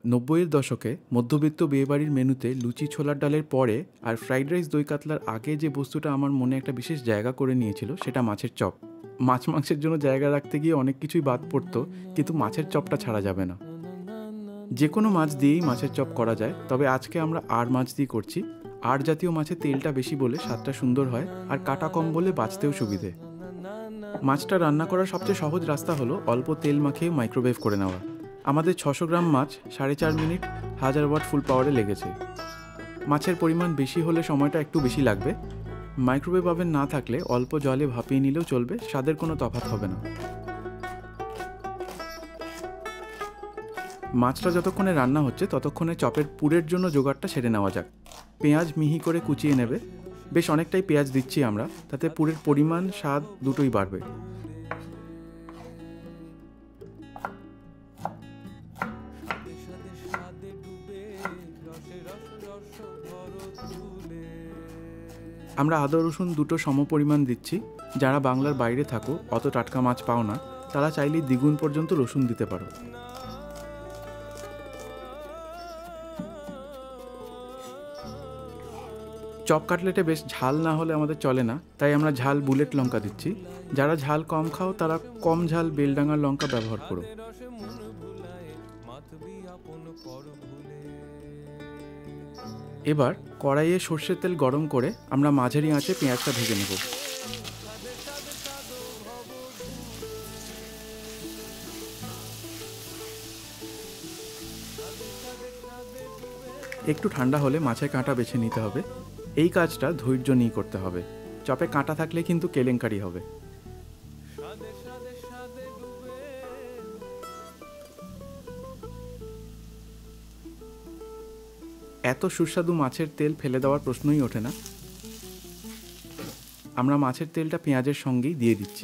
90-এর দশকে মধ্যবিত্ত বিয়েবাড়ির মেনুতে লুচি ছোলার ডালের পরে আর ফ্রাইড রাইস দই কাতলার আগে যে বস্তুটা আমার মনে একটা বিশেষ জায়গা করে নিয়েছিল সেটা মাছের চপ। মাংসের জন্য জায়গা রাখতে গিয়ে অনেক কিছুই বাদ পড়তো, কিন্তু মাছের চপটা ছাড়া যাবে না। যে কোনো মাছ দিয়েই মাছের চপ করা যায়, তবে আজকে আমরা আড় মাছ দিয়ে করছি। আড় জাতীয় মাছের তেলটা বেশি বলে স্বাদটা সুন্দর হয়, আর কাটা কম বলে বাঁচতেও সুবিধে। মাছটা রান্না করার সবচেয়ে সহজ রাস্তা হলো অল্প তেল মাখিয়ে মাইক্রোওয়েভ করে নেওয়া। আমাদের 600 গ্রাম মাছ 4.5 মিনিট 1000 ওয়াট ফুল পাওয়ারে লেগেছে। মাছের পরিমাণ বেশি হলে সময়টা একটু বেশি লাগবে। মাইক্রোওয়েভ ওভেন না থাকলে অল্প জলে ভাপিয়ে নিলেও চলবে, স্বাদের কোনো তফাৎ হবে না। মাছটা যতক্ষণে রান্না হচ্ছে ততক্ষণে চপের পুরের জন্য জোগাড়টা সেরে নেওয়া যাক। পেঁয়াজ মিহি করে কুচিয়ে নেবে। বেশ অনেকটাই পেঁয়াজ দিচ্ছি আমরা, তাতে পুরের পরিমাণ স্বাদ দুটোই বাড়বে। আমরা আদা রসুন দুটো সমপরিমাণ দিচ্ছি। যারা বাংলার বাইরে থাকো, অত টাটকা মাছ পাও না, তারা চাইলে দ্বিগুণ পর্যন্ত রসুন দিতে পারো। চপ কাটলেটে বেশ ঝাল না হলে আমাদের চলে না, তাই আমরা ঝাল বুলেট লঙ্কা দিচ্ছি। যারা ঝাল কম খাও তারা কম ঝাল বেলডাঙ্গার লঙ্কা ব্যবহার করো। এবার কড়াইয়ে সর্ষের তেল গরম করে আমরা মাঝারি আঁচে পেঁয়াজটা ভেজে নেব। একটু ঠান্ডা হলে মাছের কাঁটা বেছে নিতে হবে। এই কাজটা ধৈর্য নিয়ে করতে হবে। চপে কাঁটা থাকলে কিন্তু কেলেঙ্কারি হবে। এত সুস্বাদু মাছের তেল ফেলে দেওয়ার প্রশ্নই ওঠে না। আমরা মাছের তেলটা পেঁয়াজের সঙ্গেই দিয়ে দিচ্ছি।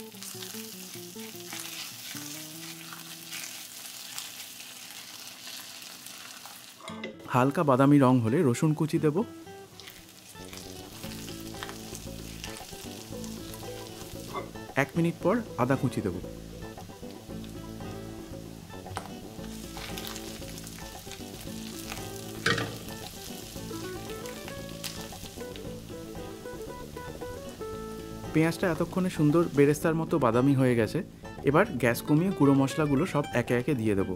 হালকা বাদামি রং হলে রসুন কুচি দেব। এক মিনিট পর আদা কুচি দেব। পেঁয়াজটা এতক্ষণে সুন্দর বেরেস্তার মতো বাদামি হয়ে গেছে। এবার গ্যাস কমিয়ে গুঁড়ো মশলাগুলো সব একে একে দিয়ে দেব।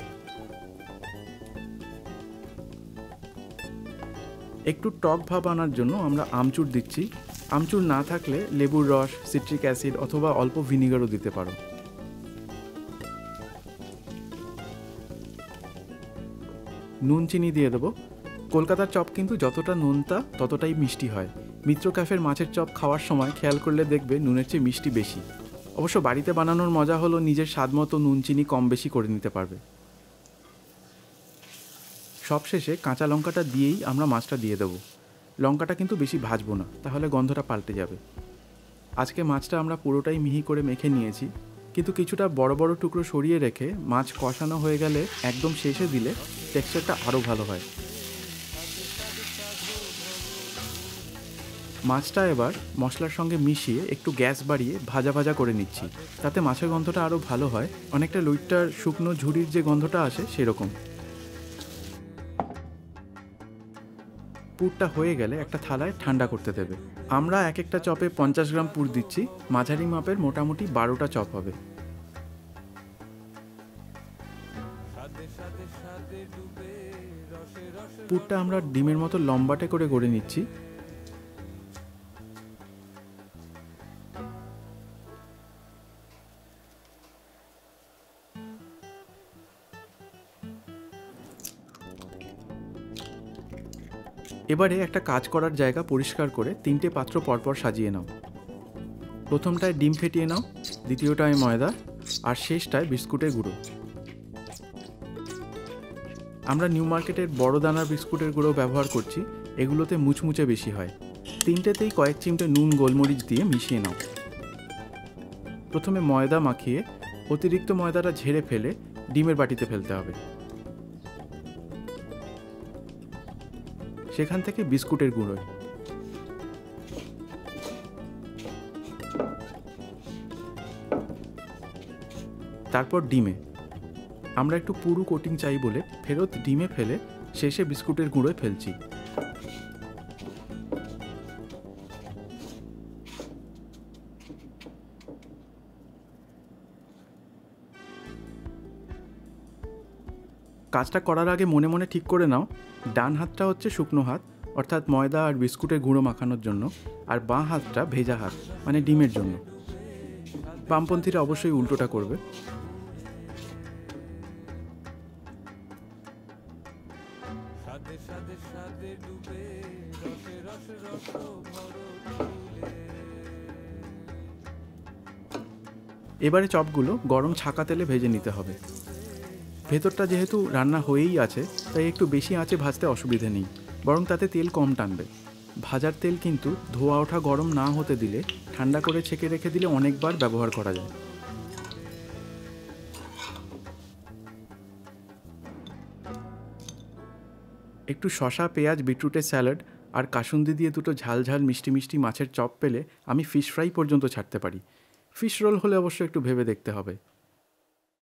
একটু টক ভাব আনার জন্য আমরা আমচুর দিচ্ছি। আমচুর না থাকলে লেবুর রস, সিট্রিক অ্যাসিড অথবা অল্প ভিনিগারও দিতে পারো। নুন চিনি দিয়ে দেবো। কলকাতার চপ কিন্তু যতটা নোনতা ততটাই মিষ্টি হয়। মিত্র ক্যাফের মাছের চপ খাওয়ার সময় খেয়াল করলে দেখবে নুনের চেয়ে মিষ্টি বেশি। অবশ্য বাড়িতে বানানোর মজা হলো নিজের স্বাদ মতো নুন চিনি কম বেশি করে নিতে পারবে। সবশেষে কাঁচা লঙ্কাটা দিয়েই আমরা মাছটা দিয়ে দেবো। লঙ্কাটা কিন্তু বেশি ভাজবো না, তাহলে গন্ধটা পাল্টে যাবে। আজকে মাছটা আমরা পুরোটাই মিহি করে মেখে নিয়েছি, কিন্তু কিছুটা বড় বড় টুকরো সরিয়ে রেখে মাছ কষানো হয়ে গেলে একদম শেষে দিলে টেক্সচারটা আরও ভালো হয়। মাছটা এবার মশলার সঙ্গে মিশিয়ে একটু গ্যাস বাড়িয়ে ভাজা ভাজা করে নিচ্ছি, তাতে মাছের গন্ধটা আরও ভালো হয়। অনেকটা লুইটটার শুকনো ঝুড়ির যে গন্ধটা আসে সেরকম। পুরটা হয়ে গেলে একটা থালায় ঠান্ডা করতে দেবে। আমরা এক একটা চপে 50 গ্রাম পুর দিচ্ছি। মাঝারি মাপের মোটামুটি 12টা চপ হবে। পুরটা আমরা ডিমের মতো লম্বাটে করে গড়ে নিচ্ছি। এবারে একটা কাজ করার জায়গা পরিষ্কার করে 3টে পাত্র পরপর সাজিয়ে নাও। প্রথমটায় ডিম ফেটিয়ে নাও, দ্বিতীয়টায় ময়দা, আর শেষটায় বিস্কুটের গুঁড়ো। আমরা নিউ মার্কেটের বড় দানার বিস্কুটের গুঁড়ো ব্যবহার করছি, এগুলোতে মুচমুচে বেশি হয়। 3টেতেই কয়েক চিমটে নুন গোলমরিচ দিয়ে মিশিয়ে নাও। প্রথমে ময়দা মাখিয়ে অতিরিক্ত ময়দাটা ঝেড়ে ফেলে ডিমের বাটিতে ফেলতে হবে। সেখান থেকে বিস্কুটের গুঁড়ো, তারপর ডিমে। আমরা একটু পুরু কোটিং চাই বলে ফেরত ডিমে ফেলে শেষে বিস্কুটের গুঁড়োয় ফেলছি। কাজটা করার আগে মনে মনে ঠিক করে নাও, ডান হাতটা হচ্ছে শুকনো হাত, অর্থাৎ ময়দা আর বিস্কুটের গুঁড়ো মাখানোর জন্য, আর বাঁ হাতটা ভেজা হাত, মানে ডিমের জন্য। বামপন্থীরা অবশ্যই উল্টোটা করবে। এবারে চপগুলো গরম ছাকা তেলে ভেজে নিতে হবে। ভেতরটা যেহেতু রান্না হয়েই আছে, তাই একটু বেশি আঁচে ভাজতে অসুবিধে নেই, বরং তাতে তেল কম টানবে। ভাজার তেল কিন্তু ধোয়া ওঠা গরম না হতে দিলে ঠান্ডা করে ছেঁকে রেখে দিলে অনেকবার ব্যবহার করা যায়। একটু শসা, পেঁয়াজ, বিটরুটের স্যালাড আর কাসুন্দি দিয়ে দুটো ঝাল ঝাল মিষ্টি মিষ্টি মাছের চপ পেলে আমি ফিশ ফ্রাই পর্যন্ত ছাড়তে পারি। ফিশ রোল হলে অবশ্য একটু ভেবে দেখতে হবে।